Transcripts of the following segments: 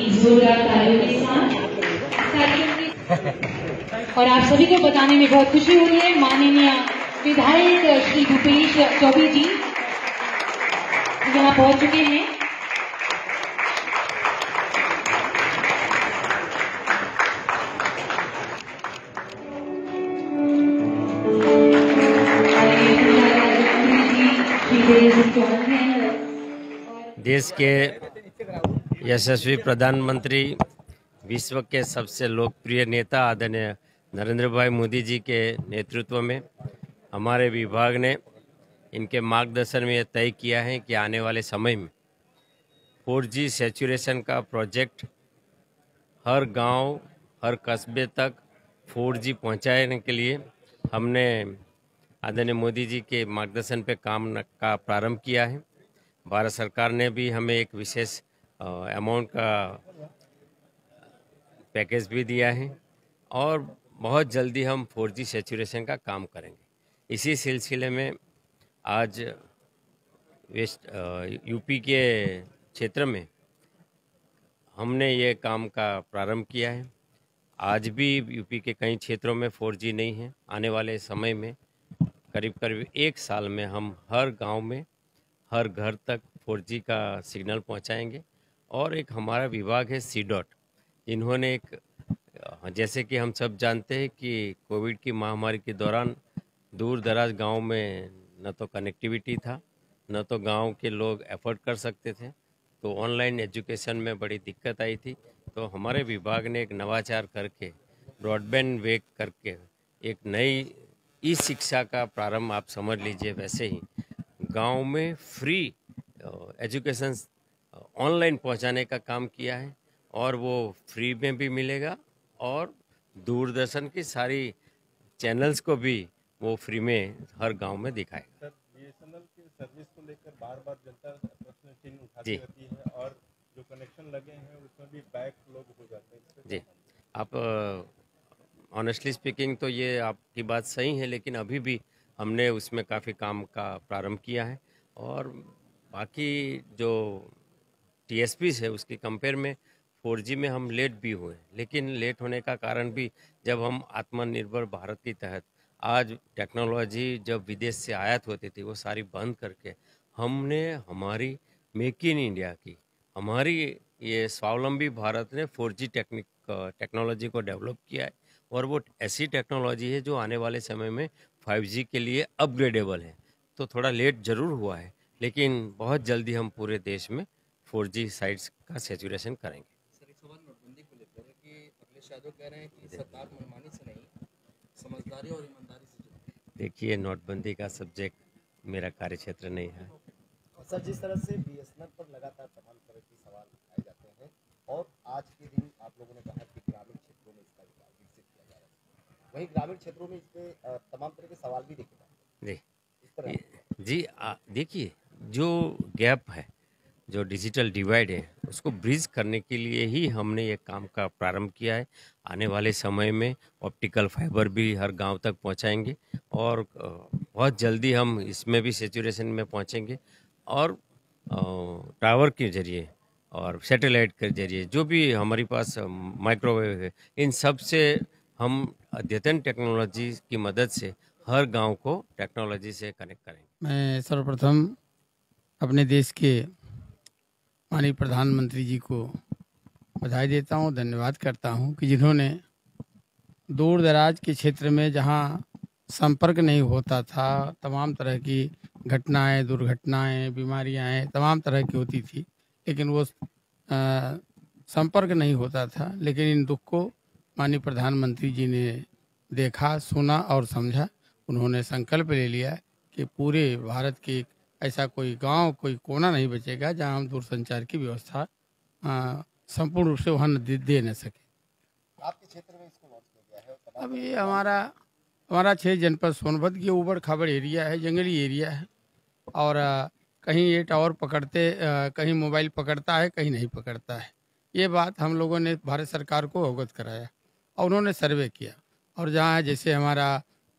की जोरदार तालियों के साथ कार्यक्रम की और आप सभी को बताने में बहुत खुशी हो रही है, माननीय विधायक श्री भूपेश चौबे जी यहाँ पहुंच चुके हैं। देश के यशस्वी प्रधानमंत्री, विश्व के सबसे लोकप्रिय नेता आदरणीय नरेंद्र भाई मोदी जी के नेतृत्व में हमारे विभाग ने इनके मार्गदर्शन में यह तय किया है कि आने वाले समय में 4G सैचुरेशन का प्रोजेक्ट हर गांव, हर कस्बे तक 4G पहुंचाने के लिए हमने आदरणीय मोदी जी के मार्गदर्शन पे काम का प्रारंभ किया है। भारत सरकार ने भी हमें एक विशेष अमाउंट का पैकेज भी दिया है और बहुत जल्दी हम 4G सैचुरेशन का काम करेंगे। इसी सिलसिले में आज यूपी के क्षेत्र में हमने ये काम का प्रारंभ किया है। आज भी यूपी के कई क्षेत्रों में 4G नहीं है। आने वाले समय में करीब करीब 1 साल में हम हर गांव में, हर घर तक 4G का सिग्नल पहुंचाएंगे। और एक हमारा विभाग है CDOT, इन्होंने एक, जैसे कि हम सब जानते हैं कि कोविड की महामारी के दौरान दूर दराज गाँव में न तो कनेक्टिविटी था, न तो गांव के लोग एफोर्ड कर सकते थे, तो ऑनलाइन एजुकेशन में बड़ी दिक्कत आई थी। तो हमारे विभाग ने एक नवाचार करके, ब्रॉडबैंड वे करके एक नई शिक्षा का प्रारंभ, आप समझ लीजिए, वैसे ही गांव में फ्री एजुकेशन ऑनलाइन पहुंचाने का काम किया है और वो फ्री में भी मिलेगा और दूरदर्शन की सारी चैनल्स को भी वो फ्री में हर गांव में दिखाएगा। BSNL की सर्विस को लेकर बार-बार जनता प्रश्न चिन्ह उठाती रहती है और जो कनेक्शन लगे हैं उसमें भी बैक लोग हो जाते हैं। जी, आप ऑनेस्टली स्पीकिंग तो ये आपकी बात सही है, लेकिन अभी भी हमने उसमें काफ़ी काम का प्रारंभ किया है और बाकी जो TSPs है उसकी कंपेयर में 4G में हम लेट भी हुए। लेकिन लेट होने का कारण भी, जब हम आत्मनिर्भर भारत के तहत आज टेक्नोलॉजी जब विदेश से आयात होती थी वो सारी बंद करके हमने हमारी मेक इन इंडिया की, हमारी ये स्वावलंबी भारत ने 4G टेक्नोलॉजी को डेवलप किया है और वो ऐसी टेक्नोलॉजी है जो आने वाले समय में 5G के लिए अपग्रेडेबल है। तो थोड़ा लेट जरूर हुआ है, लेकिन बहुत जल्दी हम पूरे देश में 4G साइट्स का सैचुरेशन करेंगे। सर, एक सवाल नोटबंदी को लेकर है कि अखिलेश यादव कह रहे हैं कि सरकार मनमानी से नहीं, समझदारी और ईमानदारी से चलती है। देखिए, नोटबंदी का सब्जेक्ट मेरा कार्य क्षेत्र नहीं है। सर, जिस तरह से BSNL पर लगातार तमाम तरह के सवाल उठाए जाते हैं और आज के दिन आप लोगों ने कहा कि ग्रामीण क्षेत्रों में इसका विकसित किया जा रहा है, वहीं ग्रामीण क्षेत्रों में इस पे तमाम तरह के सवाल भी देखे जाते हैं। जी, देखिए, जो गैप है, जो डिजिटल डिवाइड है, उसको ब्रिज करने के लिए ही हमने ये काम का प्रारंभ किया है। आने वाले समय में ऑप्टिकल फाइबर भी हर गांव तक पहुंचाएंगे और बहुत जल्दी हम इसमें भी सैचुरेशन में पहुंचेंगे और टावर के जरिए और सैटेलाइट के जरिए जो भी हमारे पास माइक्रोवेव है, इन सब से हम अद्यतन टेक्नोलॉजी की मदद से हर गांव को टेक्नोलॉजी से कनेक्ट करेंगे। मैं सर्वप्रथम अपने देश के माननीय प्रधानमंत्री जी को बधाई देता हूं, धन्यवाद करता हूं कि जिन्होंने दूर दराज के क्षेत्र में जहां संपर्क नहीं होता था, तमाम तरह की घटनाएं, दुर्घटनाएं, बीमारियां तमाम तरह की होती थी, लेकिन वो संपर्क नहीं होता था, लेकिन इन दुख को माननीय प्रधानमंत्री जी ने देखा, सुना और समझा। उन्होंने संकल्प ले लिया कि पूरे भारत के ऐसा कोई गांव, कोई कोना नहीं बचेगा जहां हम दूरसंचार की व्यवस्था संपूर्ण रूप से वहाँ दे न सके। आपके क्षेत्र में इसको लॉन्च किया गया है। अभी हमारा 6 जनपद सोनभद्र की ऊबड़ खाबड़ एरिया है, जंगली एरिया है और कहीं ये टावर पकड़ते, कहीं मोबाइल पकड़ता है, कहीं नहीं पकड़ता है। ये बात हम लोगों ने भारत सरकार को अवगत कराया और उन्होंने सर्वे किया और जहाँ जैसे हमारा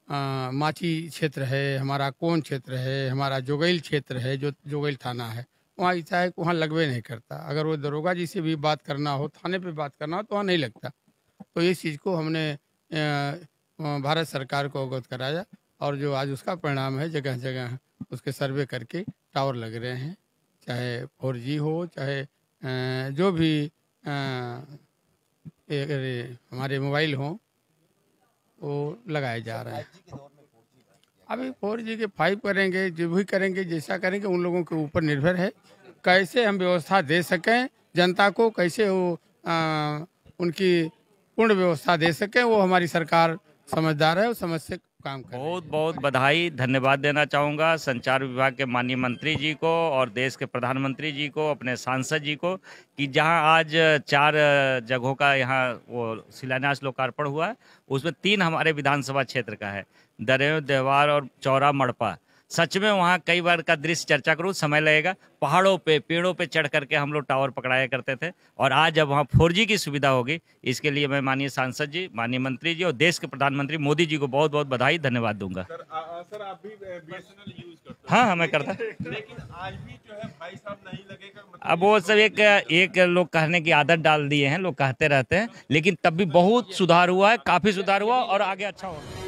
माची क्षेत्र है, हमारा कोन क्षेत्र है, हमारा जोगैल क्षेत्र है, जो जोगैल थाना है, वहाँ ऐसा है कि वहाँ लगवे नहीं करता। अगर वो दरोगा जी से भी बात करना हो, थाने पे बात करना हो, तो वहाँ नहीं लगता। तो इस चीज़ को हमने भारत सरकार को अवगत कराया और जो आज उसका परिणाम है, जगह जगह उसके सर्वे करके टावर लग रहे हैं, चाहे 4G हो, चाहे जो भी हमारे मोबाइल हों, वो लगाए जा रहे हैं। अभी 4G के 5 करेंगे, जो भी करेंगे, जैसा करेंगे उन लोगों के ऊपर निर्भर है। कैसे हम व्यवस्था दे सकें जनता को, कैसे वो उनकी पूर्ण व्यवस्था दे सकें, वो हमारी सरकार समझदार है, वो समझ से काम कर रही है। बहुत बहुत बधाई, धन्यवाद देना चाहूँगा संचार विभाग के माननीय मंत्री जी को और देश के प्रधानमंत्री जी को, अपने सांसद जी को, कि जहां आज 4 जगहों का यहाँ वो शिलान्यास लोकार्पण हुआ है, उसमें 3 हमारे विधानसभा क्षेत्र का है, दरेव, देवार और चौरा मड़पा। सच में वहाँ कई बार का दृश्य चर्चा करूँ, समय लगेगा। पहाड़ों पे, पेड़ों पे चढ़ करके हम लोग टावर पकड़ाया करते थे, और आज जब वहाँ 4G की सुविधा होगी, इसके लिए मैं माननीय सांसद जी, माननीय मंत्री जी और देश के प्रधानमंत्री मोदी जी को बहुत बहुत बधाई, धन्यवाद दूंगा। सर आप भी BSNL यूज करते हाँ, मैं करता। लेकिन आज भी जो है भाई साहब नहीं लगेगा, मतलब अब वो सब एक लोग कहने की आदत डाल दिए हैं, लोग कहते रहते हैं, लेकिन तब भी बहुत सुधार हुआ है, काफी सुधार हुआ और आगे अच्छा होगा।